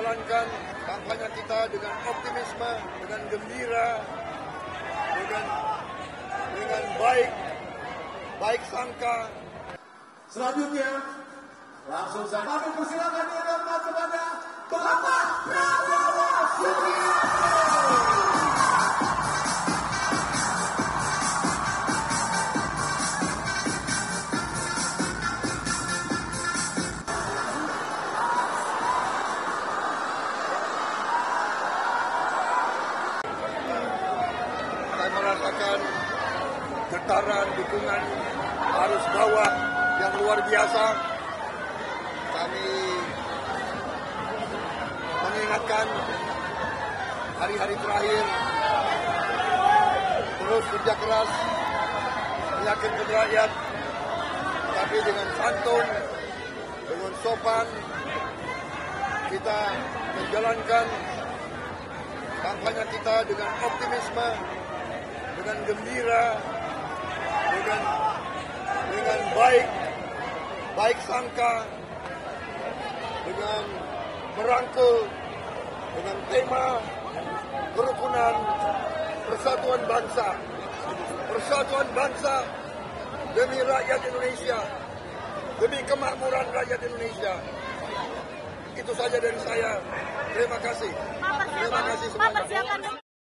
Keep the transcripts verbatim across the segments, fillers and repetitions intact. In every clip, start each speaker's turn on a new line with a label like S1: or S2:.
S1: menjalankan kampanye kita dengan optimisme, dengan gembira, dengan dengan baik, baik sangka.
S2: Selanjutnya, langsung saya kami persilakan dihormat kepada Bapak Prabowo Subianto.
S1: Saya merasakan getaran dukungan arus bawah yang luar biasa. Kami mengingatkan hari-hari terakhir terus kerja keras, meyakinkan rakyat, tapi dengan santun, dengan sopan, kita menjalankan kampanye kita dengan optimisme, dengan gembira, dengan dengan baik, baik sangka, dengan merangkul, dengan tema kerukunan, persatuan bangsa, persatuan bangsa demi rakyat Indonesia, demi kemakmuran rakyat Indonesia. Itu saja dari saya. Terima kasih. Terima kasih semuanya.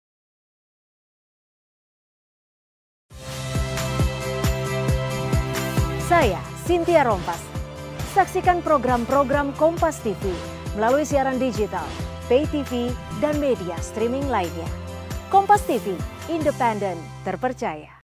S3: Saya Cynthia Rompas. Saksikan program-program Kompas T V melalui siaran digital, pay T V, dan media streaming lainnya. Kompas T V, independen, terpercaya.